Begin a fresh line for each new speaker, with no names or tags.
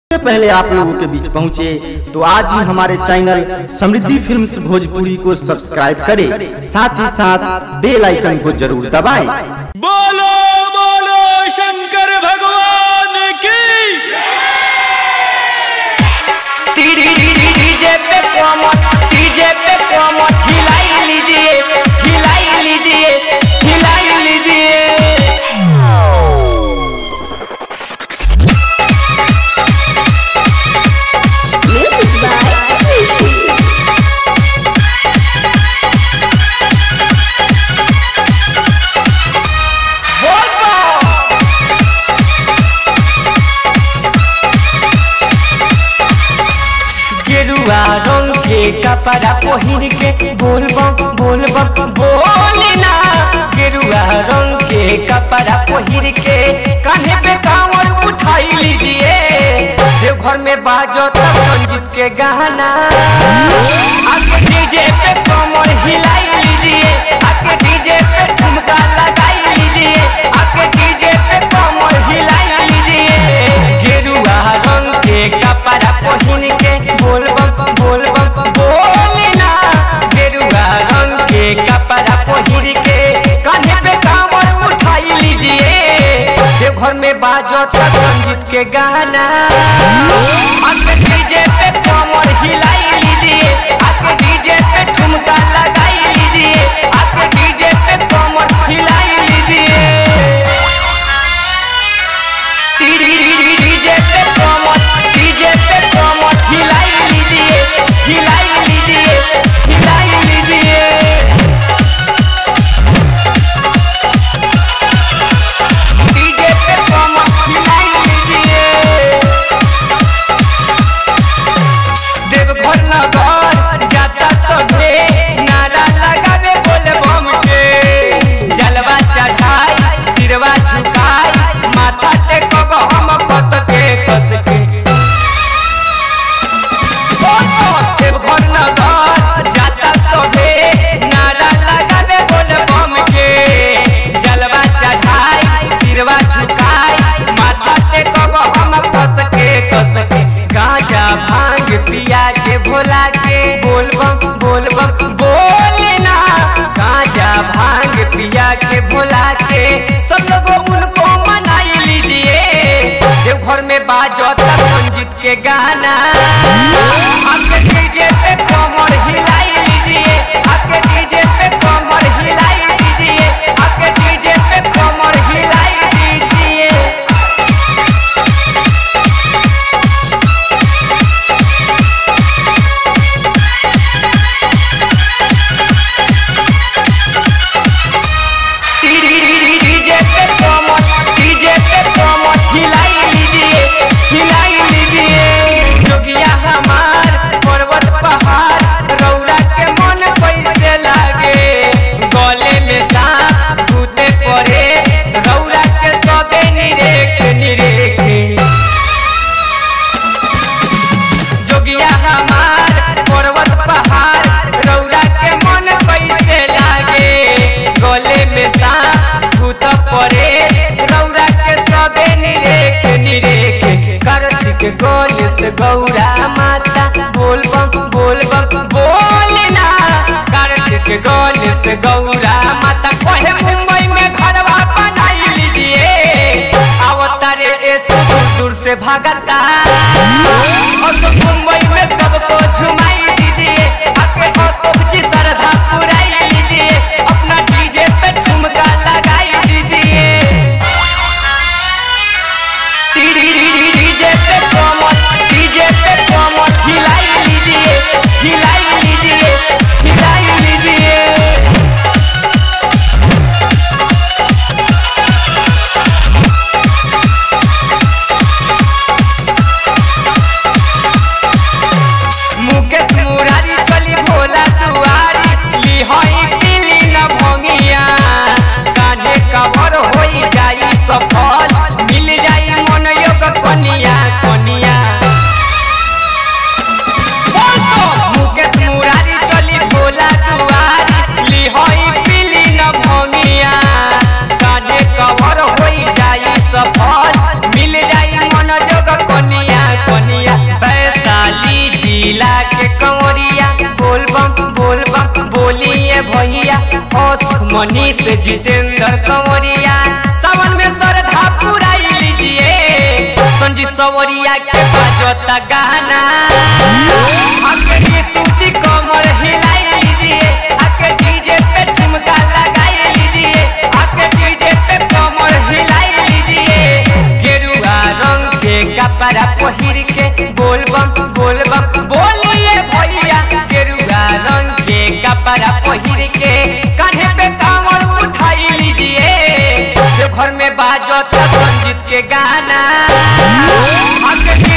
पहले आप लोगों के बीच पहुंचे तो आज ही हमारे चैनल समृद्धि फिल्म्स भोजपुरी को सब्सक्राइब करें, साथ ही साथ बेल आइकन को जरूर दबाएं।
बोलो बोलो शंकर भगवान की।
डीजे पे कमर हिलाई लीजिए, हिलाई लीजिए, हिलाई लीजिए। गेरुआ रंग के कपड़ा पहिर के बोल बम बोलना। गेरुआ रंग के कपड़ा पहिर के कान्हे पे कांवर उठाई लीजिए। देवघर में बाजो तब संगीत के गाना, आके डीजे पे कमर हिलाई लीजिए, आके डीजे पे ठुमका लगाई लीजिए, आके डीजे पे कमर हिलाई लीजिए। गेरुआ रंग के कपड़ा पहिर के बोल बम बोलना। गेरुआ रंग के कपड़ा पहिर के कान्हे पे कांवर उठाई लीजिए। देवघर में बाजो था संगीत के गाना, आके डीजे पे कमर हिलाई लीजिए, आके डीजे पे ठुमका लगाई लीजिए, आके डीजे पे कमर हिलाई लीजिए। डीजे पे कमर हिलाई लीजिए, हिलाई लीजिए, हिलाई लीजिए। डीजे पे कमर हिलाई लीजिए। देवघर नगर जाता सभे नारा लगावे बोले बम के। जलवा चढ़ाई सिरवा झुकाई माथा टेकब हम कस के कस के। देवघर नगर जाता सभे नारा लगावे बोले बम के। जलवा चढ़ाई सिरवा झुकाई माथा टेकब हम कस के कस के। गांजा भांग पिया के भोला के बोल बम बोलना। गांजा भांग पिया के भोला के सब लोग उनको मनाई लीजिए। देवघर में बाजो था संगीत के गाना, आके डीजे पे कमर हिलाई लीजिए, आके डीजे पे कमर हिलाई लीजिए, आके डीजे पे कमर हिलाई लीजिए। डीजे पे कमर हिलाई लीजिए, हिलाई लीजिए। जोगिया हमार पर्वत पहाड़ रौरा के मन कैसे लागे। गले में सांप भूते पड़े रौरा के सबे निरेखे। जोगिया हमार पर्वत पहाड़ रौरा के मन कैसे लागे। गले में सांप भूत पड़े रौरा के सबे निरेखे। कार्तिक गोल से गौरा माता बोल बम बोलना। कार्तिक गोल से गौरा माता कहे मुंबई में घरवा बनाई लीजिए। अवतारे ऐसे दूर से भागता और तो मुंबई में सबको झुमाई दीजिए। आके अशोक जी श्रद्धा पुराई लीजिए, अपना डीजे पे ठुमका लगाई दीजिए। डीजे पे कमर हिलाई लीजिए, हिलाई लीजिए, हिलाई लीजिए। मनीष जितेंद्र कंवरिया सावन में श्रद्धा पुराई लीजिए। संजीव सवरिया के बजता गाना सूची कमर हिलाई लीजिए। आके डीजे पे ठुमका लगाई लीजिए। आके डीजे पे कमर हिलाई लीजिए। गेरुआ रंग के कपड़ा पहिर के बोल बम बोलिए भैया। गेरुआ रंग के कपड़ा पहिर के कान्हे पे कांवर उठाई लीजिए। जो घर में बाजता संगीत के गाना